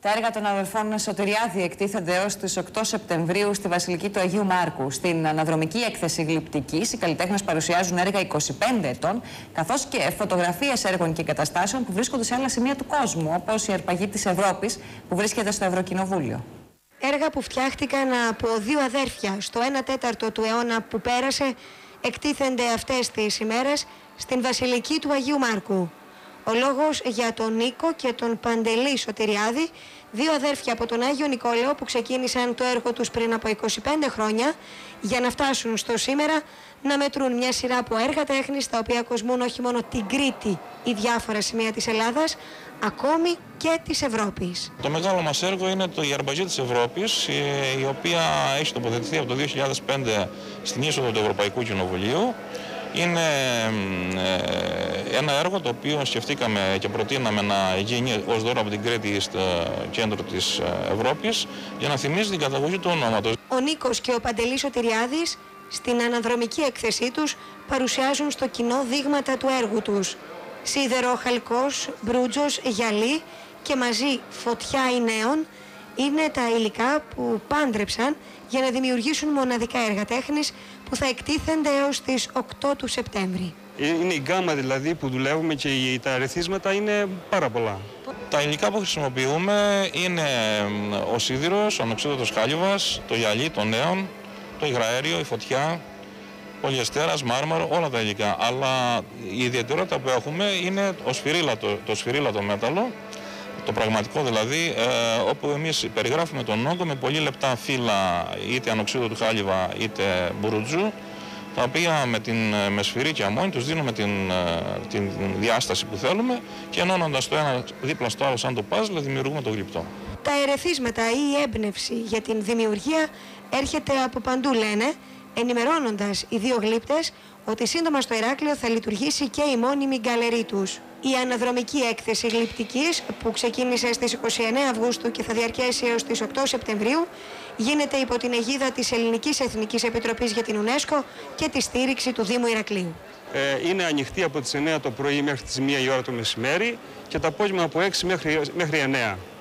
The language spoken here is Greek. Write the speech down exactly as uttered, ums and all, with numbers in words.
Τα έργα των αδελφών Σωτηριάδη εκτίθενται έως τις οκτώ Σεπτεμβρίου στη Βασιλική του Αγίου Μάρκου. Στην αναδρομική έκθεση γλυπτικής, οι καλλιτέχνες παρουσιάζουν έργα είκοσι πέντε ετών, καθώς και φωτογραφίες έργων και εγκαταστάσεων που βρίσκονται σε άλλα σημεία του κόσμου, όπως η Αρπαγή της Ευρώπης που βρίσκεται στο Ευρωκοινοβούλιο. Έργα που φτιάχτηκαν από δύο αδέρφια στο ένα τέταρτο του αιώνα που πέρασε, εκτίθενται αυτές τις ημέρες στην Βασιλική του Αγίου Μάρκου. Ο λόγος για τον Νίκο και τον Παντελή Σωτηριάδη, δύο αδέρφια από τον Άγιο Νικόλαο που ξεκίνησαν το έργο τους πριν από είκοσι πέντε χρόνια, για να φτάσουν στο σήμερα να μετρούν μια σειρά από έργα τέχνης τα οποία κοσμούν όχι μόνο την Κρήτη ή διάφορα σημεία της Ελλάδας, ακόμη και της Ευρώπης. Το μεγάλο μας έργο είναι το η Αρπαγή της Ευρώπης, η οποία έχει τοποθετηθεί από το δύο χιλιάδες πέντε στην είσοδο του Ευρωπαϊκού Κοινοβουλίου. Είναι ένα έργο το οποίο σκεφτήκαμε και προτείναμε να γίνει ως δώρο από την Κρήτη στο κέντρο της Ευρώπης για να θυμίζει την καταγωγή του ονόματος. Ο Νίκος και ο Παντελής Σωτηριάδης στην αναδρομική έκθεσή τους παρουσιάζουν στο κοινό δείγματα του έργου τους. Σίδερο, χαλκός, μπρούτζος, γυαλί και μαζί φωτιά ιναίων είναι τα υλικά που πάντρεψαν για να δημιουργήσουν μοναδικά έργα τέχνης που θα εκτίθενται έως τις οκτώ του Σεπτέμβρη. Είναι η γκάμα δηλαδή που δουλεύουμε και τα ερεθίσματα είναι πάρα πολλά. Τα υλικά που χρησιμοποιούμε είναι ο σίδηρος, ο ανοξίδωτος χάλιβας, το γυαλί, το νέον, το υγραέριο, η φωτιά, πολυεστέρας, μάρμαρο, όλα τα υλικά. Αλλά η ιδιαιτερότητα που έχουμε είναι ο σφυρίλατο, το σφυρίλατο μέταλλο, το πραγματικό δηλαδή, ε, όπου εμείς περιγράφουμε τον όγκο με πολύ λεπτά φύλλα είτε ανοξίδωτου χάλιβα είτε μπουρουτζού, τα οποία με, την, με σφυρί και αμμόνι τους δίνουμε την, την διάσταση που θέλουμε και ενώνοντας το ένα δίπλα στο άλλο σαν το παζλ δημιουργούμε το γλυπτό. Τα ερεθίσματα ή η έμπνευση για την δημιουργία έρχεται από παντού, λένε, ενημερώνοντας οι δύο γλύπτες ότι σύντομα στο Ηράκλειο θα λειτουργήσει και η μόνιμη γκαλερί τους. Η αναδρομική έκθεση γλυπτικής που ξεκίνησε στις είκοσι εννέα Αυγούστου και θα διαρκέσει έως τις οκτώ Σεπτεμβρίου γίνεται υπό την αιγίδα της Ελληνικής Εθνικής Επιτροπής για την UNESCO και τη στήριξη του Δήμου Ηρακλείου. Ε, είναι ανοιχτή από τις εννέα το πρωί μέχρι τις μία η ώρα το μεσημέρι και το απόγευμα από έξι μέχρι, μέχρι εννέα.